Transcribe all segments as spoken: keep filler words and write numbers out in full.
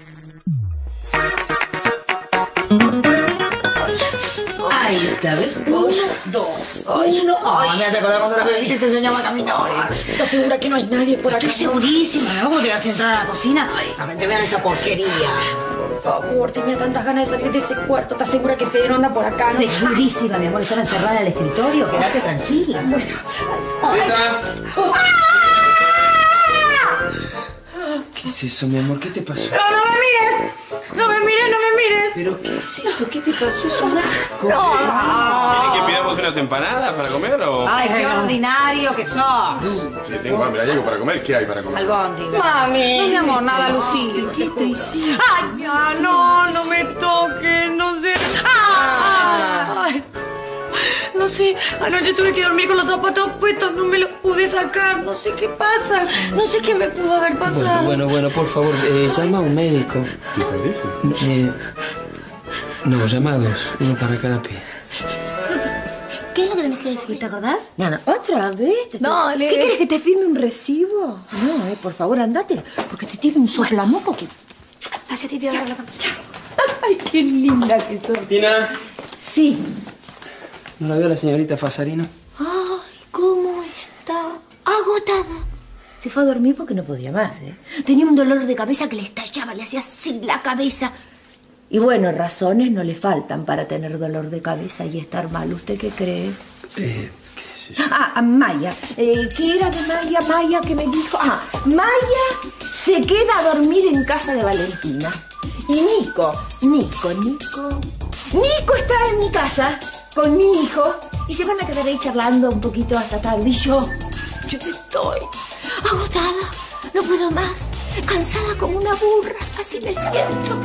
Ay, otra vez. Uno, dos. Ay, uno. Ay, me hace acordar cuando la bebita te enseñaba a caminar. ¿Estás segura que no hay nadie por acá? Estoy segurísima. ¿Cómo te vas a entrar a la cocina? Ay, a ver, te vean esa porquería. Por favor, tenía tantas ganas de salir de ese cuarto. ¿Estás segura que Fede no anda por acá? ¿No? Segurísima, mi amor. Estaba encerrada en el escritorio. Quédate tranquila. Bueno. ¿Qué es eso, mi amor? ¿Qué te pasó? ¡No, no me mires! ¡No me mires, no me mires! ¿Pero qué es esto? ¿Qué te pasó? Es un asco. ¿Quieren que pidamos unas empanadas para comer o...? Ay, qué ordinario que sos. Sí, tengo hambre. ¿Hay algo para comer? ¿Qué hay para comer? Albóndiga. Mami. No, mi amor, nada, Lucía. ¿Qué te hiciste? ¡Ay, ya, no! ¡No me toques! ¡No sé! ¡Ay! No sé, anoche tuve que dormir con los zapatos puestos, no me los pude sacar, no sé qué pasa, no sé qué me pudo haber pasado. Bueno, bueno, bueno, por favor, eh, llama a un médico. ¿Qué parece? Eh, no, llamados, uno para cada pie. ¿Qué es lo que tenés que decir? ¿Te acordás? Nana, ¿otra vez? No, le- ¿Qué quieres, que te firme un recibo? No, eh, por favor, andate, porque te tiene un soplamoco que... Hacia ti te voy a dar la cama. Ay, qué linda que sos. Tina, Sí. ¿no la veo a la señorita Fasarino? Ay, ¿cómo está? Agotada. Se fue a dormir porque no podía más, ¿eh? Tenía un dolor de cabeza que le estallaba, le hacía así la cabeza. Y bueno, razones no le faltan para tener dolor de cabeza y estar mal. ¿Usted qué cree? Eh, ¿qué es eso? Ah, a Maya. Eh, ¿Qué era de Maya? Maya que me dijo... Ah, Maya se queda a dormir en casa de Valentina. Y Nico, Nico, Nico... Nico está en mi casa con mi hijo y se van a quedar ahí charlando un poquito hasta tarde. Y yo, yo estoy agotada, no puedo más, cansada como una burra, así me siento.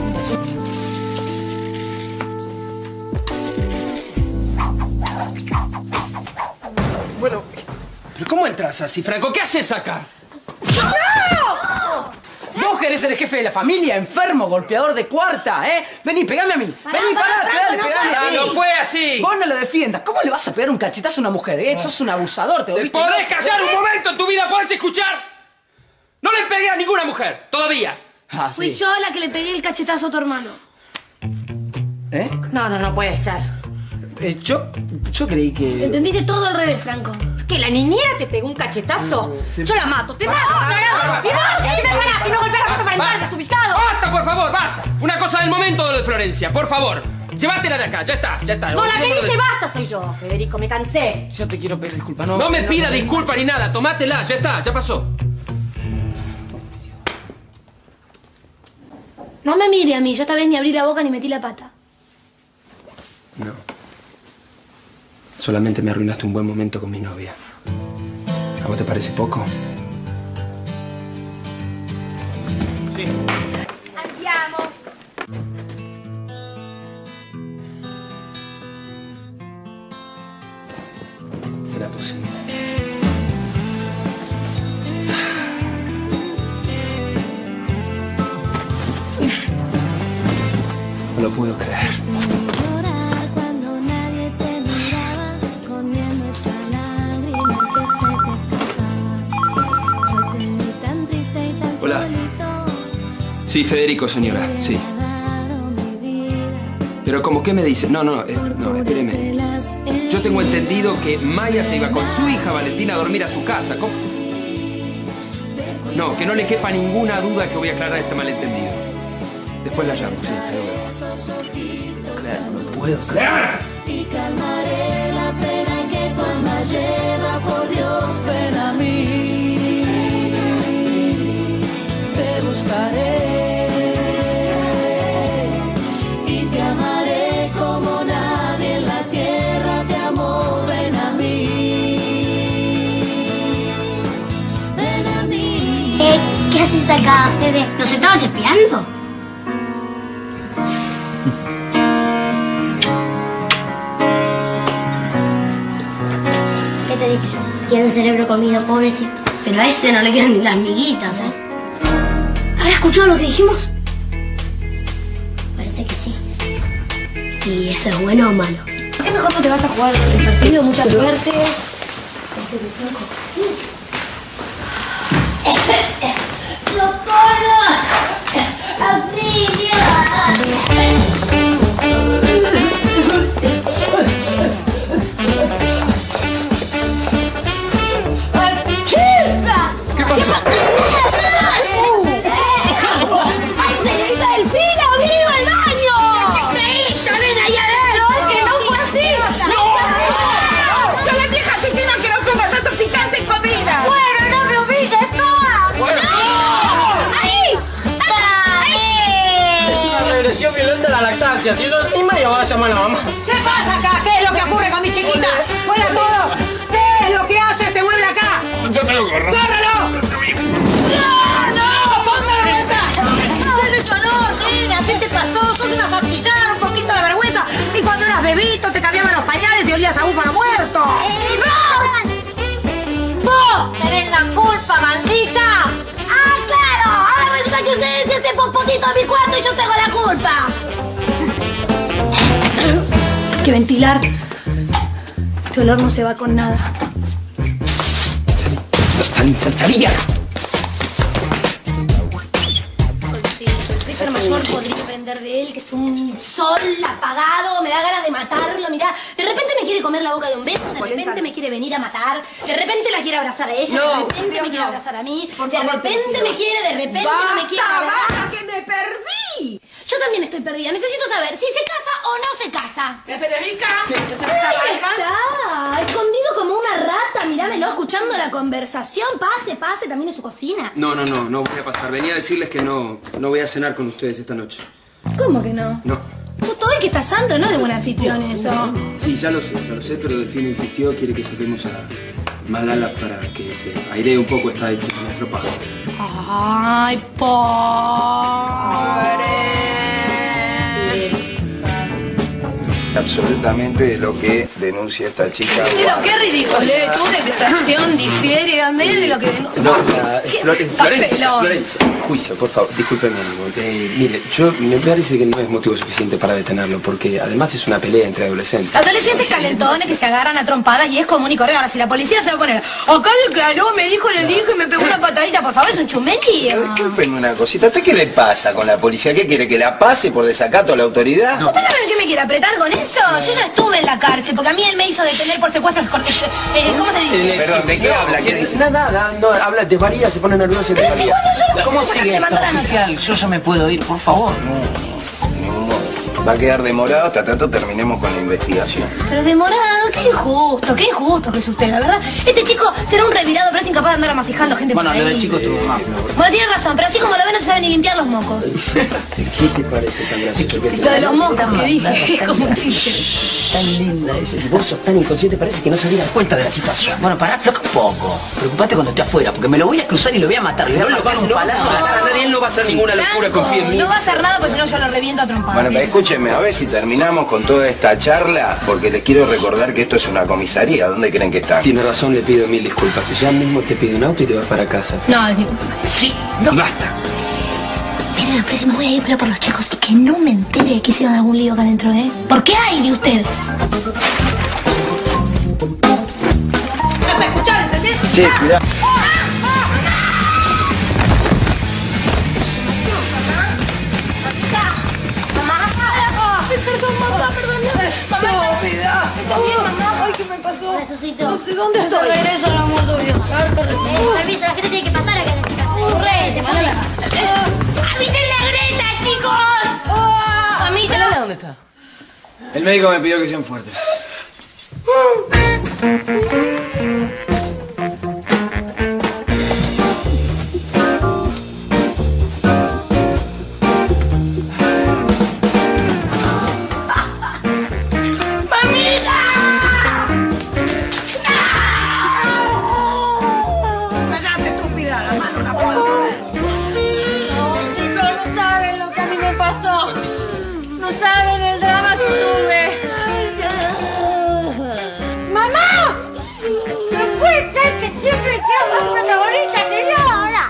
Bueno, ¿pero cómo entras así, Franco? ¿Qué haces acá? ¡No! Vos querés ser el jefe de la familia, enfermo, golpeador de cuarta, ¿eh? Vení, pegame a mí. Pará, Vení, pará, pará, Franco, dale, no pegame fue a mí. así. No fue así. Vos no lo defiendas. ¿Cómo le vas a pegar un cachetazo a una mujer, eh? Sos un abusador, ¿te ¿Te volviste podés loco? callar un momento en tu vida? ¿Podés escuchar? No le pegué a ninguna mujer, todavía. Ah, Fui sí. yo la que le pegué el cachetazo a tu hermano. ¿Eh? No, no, no puede ser. Eh, yo, yo creí que... Entendiste todo al revés, Franco. ¿Que la niñera te pegó un cachetazo? sí. Yo la mato, te mato, tarado. Y no, y no, pará, y no golpear la puerta para entrar, desubicado. ¡Basta, por favor, basta! Una cosa del momento de lo de Florencia, por favor. Llévatela de acá, ya está, ya está. No, la que Olvidémonos dice de- basta soy yo, Federico, me cansé. Yo te quiero pedir disculpas, no... No me pida disculpas ni nada, tomátela, ya está, ya pasó. No me mire a mí, yo esta vez ni abrí la boca ni metí la pata. No. Solamente me arruinaste un buen momento con mi novia. ¿A vos te parece poco? Sí. Andiamo. Será posible. No lo puedo creer. Llorar cuando nadie te miraba, escondiendo esa lágrima que se te escapaba. Yo te vi tan triste y tan Hola. solito. Sí, Federico, señora, sí. Dado mi vida. Pero como que me dice... No, no, eh, no, espéreme. Yo tengo entendido que Maya se iba con su hija Valentina a dormir a su casa. ¿Cómo? No, que no le quepa ninguna duda que voy a aclarar este malentendido. Después la llamo, sí, te lo veo. Claro, no lo puedo creer. Y calmaré la pena que tu alma lleva, por Dios, ven a mí. Te buscaré y te amaré como nadie en la tierra te amó. Ven a mí, ven a mí. Eh, ¿qué haces acá, Fede? ¿Nos estabas espiando? ¿Qué te dije? Tiene un cerebro comido, pobrecito. Pero a ese no le quedan ni las miguitas, ¿eh? ¿Habías escuchado lo que dijimos? Parece que sí. ¿Y eso es bueno o malo? ¿Por qué mejor no te vas a jugar el partido? Mucha suerte. ¡Doctora! gracias. Si yo soy Maya, va a llamar a la mamá. ¿Qué pasa acá? ¿Qué es lo que ocurre con mi chiquita? ¡Fuera todos! ¿Qué es lo que hace este mueble acá? Yo te lo corro. ¡Córrelo! ¡No! ¡No! ¡Ponte la vuelta! ¡No, eso no, nena! ¿Qué te pasó? Sos una santillana, un poquito de vergüenza. Y cuando eras bebito te cambiaban los pañales y olías a búfalo muerto. ¡Y vos! ¡Vos tenés la culpa, maldita! ¡Ah, claro! Ahora resulta que ustedes se hacen popotito en mi cuarto y yo tengo la culpa. Hay que ventilar. Este olor no se va con nada. Salí, salí, salí ya. El freezer mayor podría aprender de él, que es un sol apagado, me da ganas de matarlo, mirá. De repente me quiere comer la boca de un beso, de repente me quiere venir a matar, de repente la quiere abrazar a ella, de repente me quiere abrazar a mí, de repente me quiere, de repente no me quiere. ¡Basta, que me perdí! Yo también estoy perdida, necesito saber si se casa o no se casa. Federica, ¿qué se Ahí está, escondido como una rata, mirámelo, escuchando la conversación. Pase, pase, también en su cocina. No, no, no, no voy a pasar. Venía a decirles que no, no voy a cenar con ustedes esta noche. ¿Cómo que no? No. Justo hoy que está Sandra, no es de buen anfitrión eso. Sí, ya lo sé, ya lo sé, pero Delfina insistió, quiere que saquemos a Malala para que se airee un poco esta hecha nuestro pajo. Ay, pobre. Absolutamente de lo que denuncia esta chica. Pero qué ridículo, tu declaración difiere a ver de lo que denuncia. No, la, ¿Qué? Florencia, Florencia, Florencia, juicio, por favor, discúlpeme, amigo. Eh, mire, yo me parece que no es motivo suficiente para detenerlo, porque además es una pelea entre adolescentes. Adolescentes calentones que se agarran a trompadas y es común y corriente. Ahora, si la policía se va a poner, acá declaró, me dijo, le dijo y me pegó una patadita, por favor, es un chumerío. Disculpen una cosita, ¿usted qué le pasa con la policía? ¿Qué quiere, que la pase por desacato a la autoridad? ¿Usted sabe qué me quiere apretar con eso? Yo ya estuve en la cárcel, porque a mí él me hizo detener por secuestros cortes. Eh, ¿Cómo se dice? Perdón, ¿de qué habla? ¿Qué dice? Nada, nada, no, habla, desvaría, se pone nervioso y Pero si desvaría. bueno, yo lo ¿Cómo hice, sigue le esto, mandó la nota. oficial? Yo ya me puedo ir, por favor. De ningún modo. Va a quedar demorado hasta tanto terminemos con la investigación. Pero demorado, qué injusto, qué injusto que es usted, la verdad. Este chico será un revirado, pero es incapaz de andar amasijando gente Bueno, por lo ahí. del chico estuvo mal. Bueno, tiene razón, pero así como lo ve no se sabe ni limpiar los mocos. ¿Qué te parece tan gracioso que Lo de los mocos que dije, como un chiste. Tan linda ella. Y vos sos tan inconsciente, parece que no se diera cuenta de la situación. Bueno, pará, floja un poco. Preocupate cuando esté afuera, porque me lo voy a cruzar y lo voy a matar. Le voy a No lo va a pegar un hacer, no, palazo a la cara. nadie no va a hacer ninguna locura, confía en mí. No va a hacer nada, pues si no yo lo reviento a trompadas. Bueno, pero escúchenme, a ver si terminamos con toda esta charla, porque les quiero recordar que esto es una comisaría. ¿Dónde creen que están? Tiene razón, le pido mil disculpas. Ya mismo te pido un auto y te vas para casa. No, es ningún Sí, No. basta. Miren, la próxima voy a ir pero por los chicos y que no me entere de que hicieron algún lío acá adentro, ¿eh? ¿Por qué hay de ustedes? ¿Vas a escuchar, entendés? Che, cuidado. Ay, perdón, mamá, perdón. Mamá, estúpida. ¿Estás bien, mamá? Ay, ¿qué me pasó? Resucito. No sé dónde Yo estoy. regreso al amor tuyo. Eh, permiso, la gente tiene que pasar acá en esta casa. Urre, se pone. ¡Avisen la Greta, chicos! Mamita. ¿Dónde está? El médico me pidió que sean fuertes. Cállate, estúpida. La mano la puedo mover. No, chicos, no saben lo que a mí me pasó. No saben el drama que tuve. ¡Mamá! No puede ser que siempre sea más protagonista que yo. Ahora,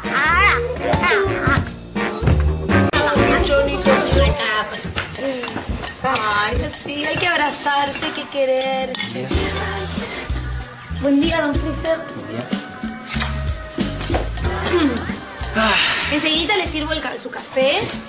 Ay, sí, hay que abrazarse, hay que quererse. Buen día, don Freezer. Mm. Enseguida le sirvo el ca- su café.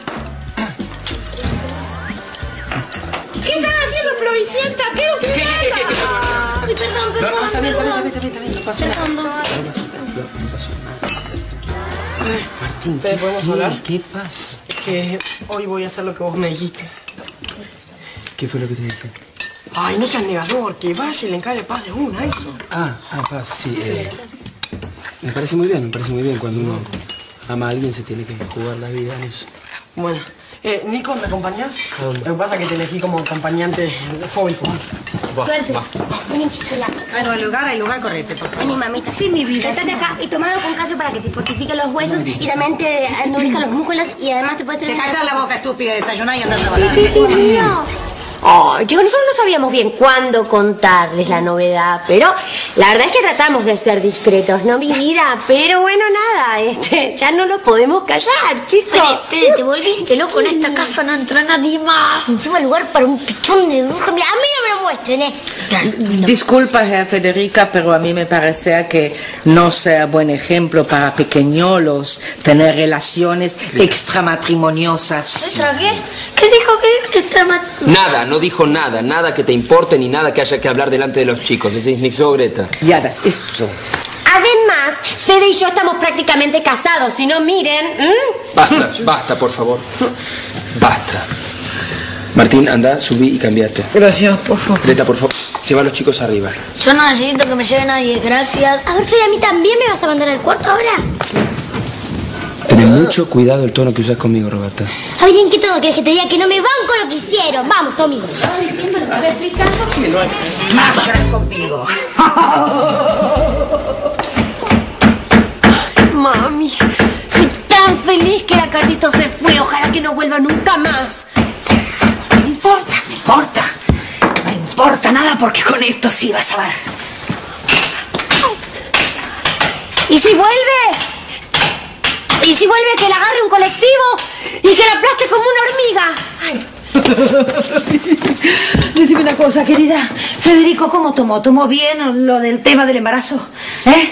¿Qué están haciendo, Floricienta? ¿Qué es lo que pasa? Ay, perdón, perdón, No, está bien, está perdón. bien, está bien, está bien, no pasó nada. Perdón, don No pasó nada. Martín, Fede, ¿podemos ¿qué, hablar? ¿qué pasa? Es que hoy voy a hacer lo que vos me dijiste. ¿Qué fue lo que te dije? Ay, no seas negador, que vaya y le encare paz de una, eso. Ah, ah, paz, sí. Eh, me parece muy bien, me parece muy bien cuando uno Ama, alguien se tiene que jugar la vida en eso. Bueno, eh, Nico, ¿me acompañás? ¿A dónde? Lo que pasa es que te elegí como acompañante fóbico. Va, Suerte. va. Vení, chichola. Bueno, al lugar, al lugar, correte, por favor. Vení, mamita. Sí, mi vida. Sentate acá y tomalo con calcio para que te fortifique los huesos y también te endurezca los músculos y además te puedes Te tener... callas la boca, estúpida, desayuná y anda a trabajar. Oh, chicos, nosotros no sabíamos bien cuándo contarles la novedad, pero la verdad es que tratamos de ser discretos, ¿no, mi vida? Pero bueno, nada, este, ya no lo podemos callar, chicos. Fede, Fede, te volviste loco en esta casa, no entra nadie más. Encima lugar para un pichón de bruja. Mira, a mí no me lo muestren, ¿eh? Disculpa, eh, Federica, pero a mí me parece que no sea buen ejemplo para pequeñolos tener relaciones extramatrimoniosas. ¿Extra qué? ¿Qué dijo que extramatrimoniosas? Nada, no dijo nada, nada que te importe ni nada que haya que hablar delante de los chicos. Ese es Nixo Greta. Ya, das eso. Además, Fede y yo estamos prácticamente casados, si no, miren. ¿m? Basta, basta, por favor. Basta. Martín, anda, subí y cambiate. Gracias, por favor. Greta, por favor, lleva a los chicos arriba. Yo no necesito que me lleve nadie, gracias. A ver, Fede, ¿a mí también me vas a mandar al cuarto ahora? Ten mucho cuidado el tono que usas conmigo, Roberta. A ver, ¿en qué tono querés que te diga que no me banco lo que hicieron? Vamos, Tommy. ¿Estás diciendo lo que voy explicando? Sí, no hay. Más conmigo. Mami, soy tan feliz que la Carlito se fue. Ojalá que no vuelva nunca más. No importa, no importa. No importa nada porque con esto sí vas a ver. ¿Y si vuelve? ¿Y si vuelve que la agarre un colectivo y que la aplaste como una hormiga? Ay. Decime una cosa, querida. Federico, ¿cómo tomó? ¿Tomó bien lo del tema del embarazo? ¿Eh?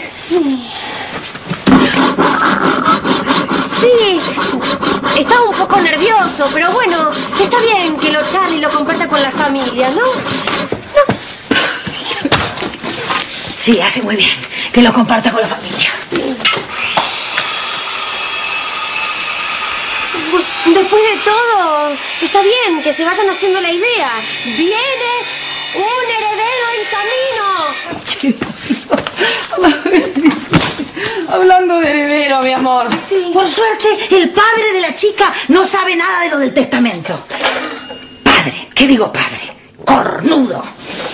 Sí, estaba un poco nervioso, pero bueno, está bien que lo charle y lo comparta con la familia, ¿no? ¿No? Sí, hace muy bien que lo comparta con la familia. Sí. Después de todo, está bien que se vayan haciendo la idea. Viene un heredero en camino. Hablando de heredero, mi amor. Sí. Por suerte, el padre de la chica no sabe nada de lo del testamento. Padre, ¿qué digo padre? Cornudo.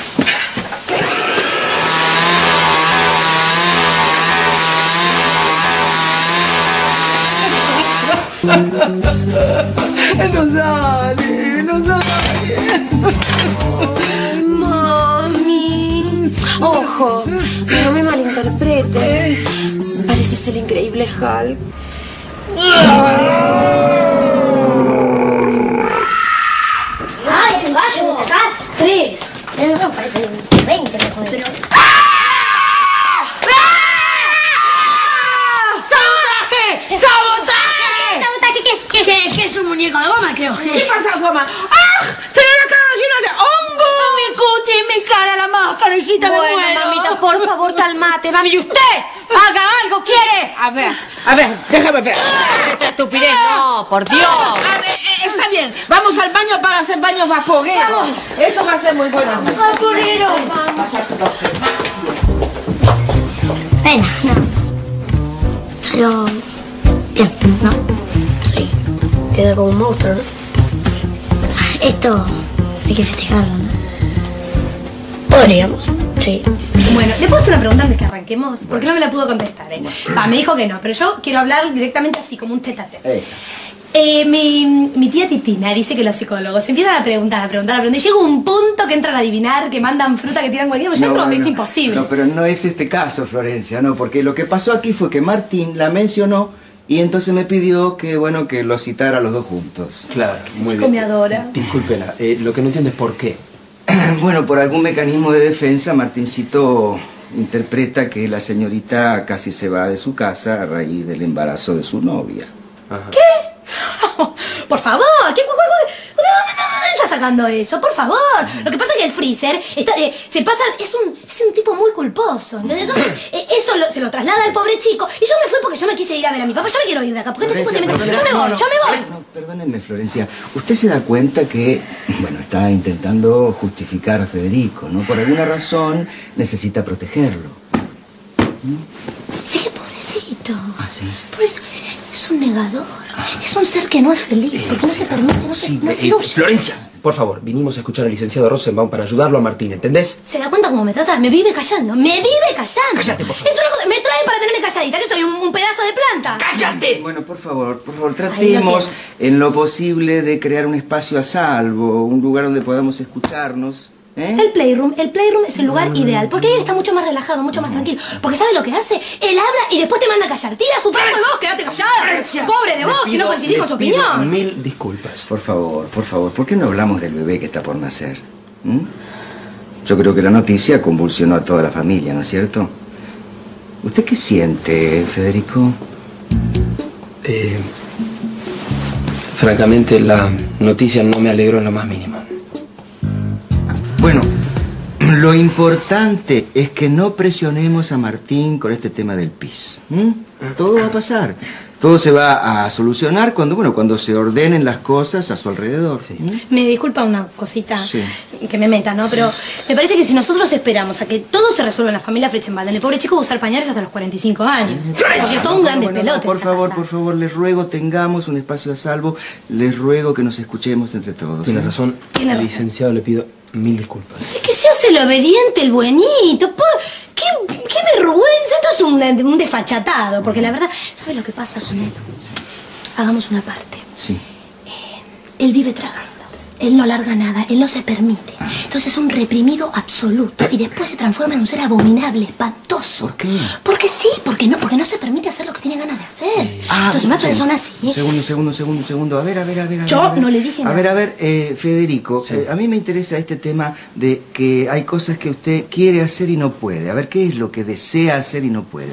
No sale, no sale. Ay, mami. Ojo, no me malinterpretes. Pareces el increíble Hulk. ¡Ay, el gallo! ¡Acá! ¡Tres! No, no, parece veinte mejor. Pero... ¡Sabotaje! ¡Sabotaje! ¿Sabotaje qué es? ¿Qué es? ¿Qué es un muñeco de goma, creo? ¿Qué pasa, mamá? ¡Ah! ¡Tenés la cara llena de hongo! ¡Mi cuti, en mi cara, la máscara, hijita, Bueno, me muero! mamita, por favor, calmate, mami. ¿Y usted? ¡Haga algo, quiere! A ver, a ver, déjame ver. Esa estupidez, no, por Dios. Ah, eh, eh, está bien, vamos al baño para hacer baños vaporeros. Eso va a ser muy bueno. Vaporero. Bueno, no. Salió bien, ¿no? Sí. Queda como un monstruo, ¿no? Esto hay que festejarlo, ¿no? Podríamos, sí. Bueno, ¿le puedo hacer una pregunta antes que arranquemos? Porque no me la pudo contestar, ¿eh? Ah, me dijo que no, pero yo quiero hablar directamente así, como un tete a tete. Eso. Eh, mi, mi tía Titina dice que los psicólogos empiezan a preguntar, a preguntar, a preguntar, y llega un punto que entran a adivinar, que mandan fruta, que tiran cualquier cosa, no, no, es imposible. No, pero no es este caso, Florencia, no, porque lo que pasó aquí fue que Martín la mencionó y entonces me pidió que, bueno, que los citara a los dos juntos. Claro, muy Chico, bien. me adora. Discúlpela, eh, lo que no entiendo es por qué. Bueno, por algún mecanismo de defensa, Martincito interpreta que la señorita casi se va de su casa a raíz del embarazo de su novia. Ajá. ¿Qué? Por favor, ¿qué, cu- cu- cu- ¿de dónde está sacando eso? Por favor. Lo que pasa es que el freezer está, eh, se pasa, es un, es un tipo muy culposo, ¿entendés? Entonces, eh, eso lo- se lo traslada al pobre chico. Y yo me fui porque yo me quise ir a ver a mi papá. Yo me quiero ir de acá, porque este tipo Florencia, tiene... pero- Yo me voy, no, yo me voy. no, perdónenme, Florencia. Usted se da cuenta que, bueno, está intentando justificar a Federico, ¿no? Por alguna razón necesita protegerlo. Sí, que pobrecito. Ah, sí. Pobrecito. Es un negador. Es un ser que no es feliz, porque no se permite, no, se, no Eh, fluye. Florencia, por favor, vinimos a escuchar al licenciado Rosenbaum para ayudarlo a Martín, ¿entendés? ¿Se da cuenta cómo me trata? Me vive callando, me vive callando. Cállate, por favor. Es una cosa, me trae para tenerme calladita, que soy un, un pedazo de planta. ¡Cállate! Bueno, por favor, por favor, tratemos en lo posible de crear un espacio a salvo, un lugar donde podamos escucharnos. ¿Eh? El playroom, el playroom es el lugar ideal, porque él está mucho más relajado, mucho más tranquilo. Porque ¿sabe lo que hace? Él habla y después te manda a callar. Tira su trapo y vos quedate callado. Pobre de vos, si no coincidís con su opinión. Mil disculpas. Por favor, por favor, ¿por qué no hablamos del bebé que está por nacer? ¿Mm? Yo creo que la noticia convulsionó a toda la familia, ¿no es cierto? ¿Usted qué siente, Federico? Eh, francamente, la noticia no me alegró en lo más mínimo. Bueno, lo importante es que no presionemos a Martín con este tema del pis. ¿Mm? Todo va a pasar. Todo se va a solucionar cuando, bueno, cuando se ordenen las cosas a su alrededor. ¿Mm? Me disculpa una cosita Sí. que me meta, ¿no? Pero me parece que si nosotros esperamos a que todo se resuelva en la familia Fritzenbalden, el pobre chico va a usar pañales hasta los cuarenta y cinco años. Porque es todo un gran Bueno, no, despelote. por favor, por favor, les ruego tengamos un espacio a salvo. Les ruego que nos escuchemos entre todos. Tiene ¿eh? razón. Tiene razón. Licenciado, le pido mil disculpas. Es que se hace el obediente, el buenito. Po, qué, qué vergüenza. Esto es un, un desfachatado. Porque la verdad, ¿sabe lo que pasa con él? Hagamos una parte. Sí. Él vive tragando. Él no larga nada. Él no se permite. Entonces es un reprimido absoluto. Y después se transforma en un ser abominable, espantoso. ¿Por qué? Porque sí, porque no, porque no se permite hacer lo que tiene ganas de hacer. Ah, Entonces una un persona segundo, así. Un segundo, un segundo, un segundo, un segundo. A ver, a ver, a ver. A Yo ver, a ver. no le dije A nada. ver, a ver, eh, Federico, eh, a mí me interesa este tema de que hay cosas que usted quiere hacer y no puede. A ver, ¿qué es lo que desea hacer y no puede?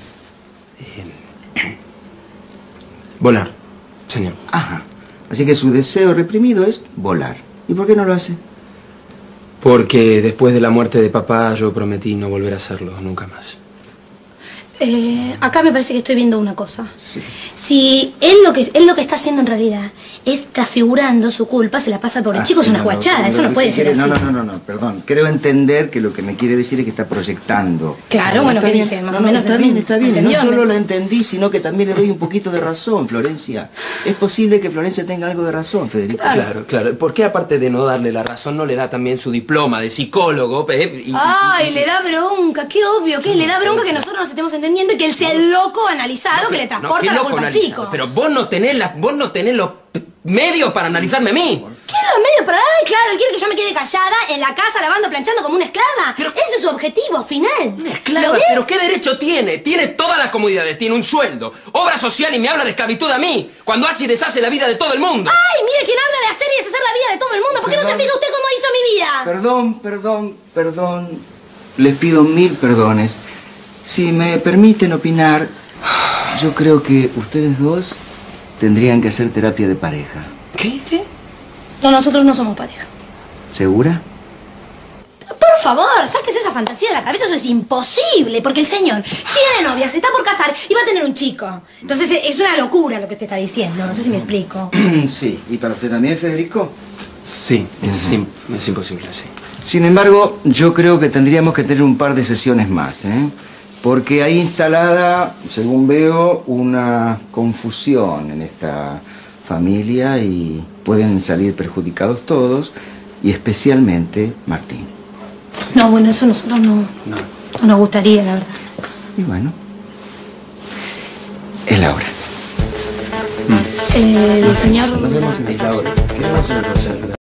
Volar, señor. Ajá. Así que su deseo reprimido es volar. ¿Y por qué no lo hace? Porque después de la muerte de papá yo prometí no volver a hacerlo nunca más. Eh, acá me parece que estoy viendo una cosa. Si él lo que él lo que está haciendo en realidad es transfigurando su culpa, se la pasa por el Ah, chico, es sí, una no, no, guachada, eso no, no puede ser quiere- así. No, no, no, no, perdón. Creo entender que lo que me quiere decir es que está proyectando. Claro, No, bueno, está ¿qué bien. dije? Más No, o no, menos está es bien, bien. está bien. No ¿Entendió? solo lo entendí, sino que también le doy un poquito de razón, Florencia. Es posible que Florencia tenga algo de razón, Federico. Claro, claro. ¿Por qué aparte de no darle la razón no le da también su diploma de psicólogo? eh, y- Ay, le da bronca, qué obvio que es, le da bronca que nosotros nos estemos entendiendo y que él sea el loco analizado que le No, transporta qué la loco culpa al analizado. chico. Pero vos no tenés la, vos no tenés los p- medios para analizarme a mí. ¿Quiere los medios para nada? Claro, él quiere que yo me quede callada en la casa lavando, planchando como una esclava. Ese es su objetivo final. ¿Lo Claro, ve? pero ¿qué derecho tiene? Tiene todas las comodidades, tiene un sueldo, obra social y me habla de esclavitud a mí, cuando hace y deshace la vida de todo el mundo. Ay, mire quién habla de hacer y deshacer la vida de todo el mundo. ¿Por qué no se Perdón. fija usted cómo hizo mi vida? Perdón, perdón, perdón. Les pido mil perdones. Si me permiten opinar, yo creo que ustedes dos tendrían que hacer terapia de pareja. ¿Qué? ¿Qué? No, nosotros no somos pareja. ¿Segura? Por favor, sáquese esa fantasía de la cabeza, eso es imposible, porque el señor tiene novia, se está por casar y va a tener un chico. Entonces es una locura lo que te está diciendo, no sé si me explico. Sí. ¿Y para usted también, Federico? Sí, es, im- es imposible, sí. Sin embargo, yo creo que tendríamos que tener un par de sesiones más, ¿eh? Porque hay instalada, según veo, una confusión en esta familia y pueden salir perjudicados todos, y especialmente Martín. No, bueno, eso nosotros no, No. no nos gustaría, la verdad. Y bueno, es la hora. Eh, el señor... Nos vemos en la hora. ¿Qué vamos a hacer?